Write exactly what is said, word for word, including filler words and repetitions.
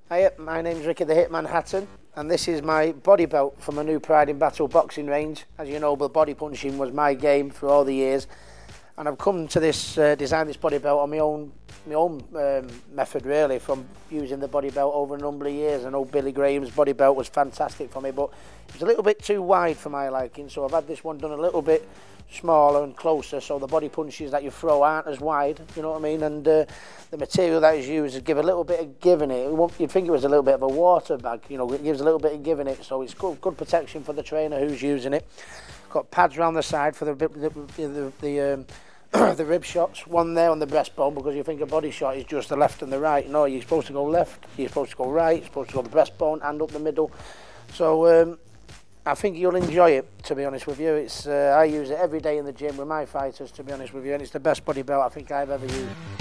Hi, my name's Ricky the Hitman Hatton, and this is my body belt from my new Pride in Battle boxing range. As you know, the body punching was my game for all the years, and I've come to this, uh, design this body belt on my own, my own um, method really, from using the body belt over a number of years. I know Billy Graham's body belt was fantastic for me, but it was a little bit too wide for my liking, so I've had this one done a little bit smaller and closer, so the body punches that you throw aren't as wide, you know what I mean, and uh, the material that is used is give a little bit of give in it. You'd think it was a little bit of a water bag, you know, it gives a little bit of give in it, so it's good, good protection for the trainer who's using it. Got pads around the side for the the, the, the um, the rib shots, one there on the breastbone, because you think a body shot is just the left and the right. No, you're supposed to go left, you're supposed to go right, you're supposed to go the breastbone and up the middle. So um, I think you'll enjoy it, to be honest with you. It's uh, I use it every day in the gym with my fighters, to be honest with you, and it's the best body belt I think I've ever used.